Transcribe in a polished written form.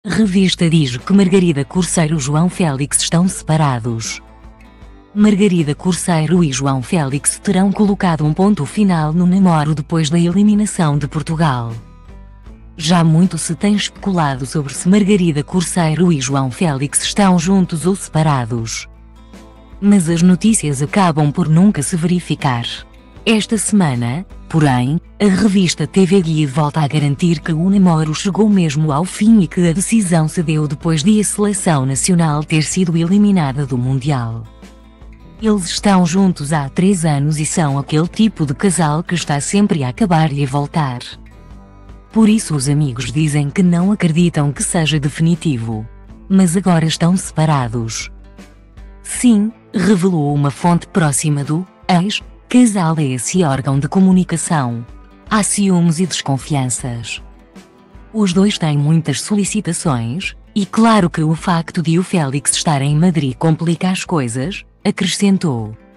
Revista diz que Margarida Corseiro e João Félix estão separados. Margarida Corseiro e João Félix terão colocado um ponto final no namoro depois da eliminação de Portugal. Já muito se tem especulado sobre se Margarida Corseiro e João Félix estão juntos ou separados. Mas as notícias acabam por nunca se verificar. Esta semana, porém, a revista TV Guide volta a garantir que o namoro chegou mesmo ao fim e que a decisão se deu depois de a seleção nacional ter sido eliminada do Mundial. Eles estão juntos há 3 anos e são aquele tipo de casal que está sempre a acabar e a voltar. Por isso os amigos dizem que não acreditam que seja definitivo. Mas agora estão separados. Sim, revelou uma fonte próxima do ex-casal a esse órgão de comunicação. Há ciúmes e desconfianças. Os dois têm muitas solicitações, e claro que o facto de o Félix estar em Madrid complica as coisas, acrescentou.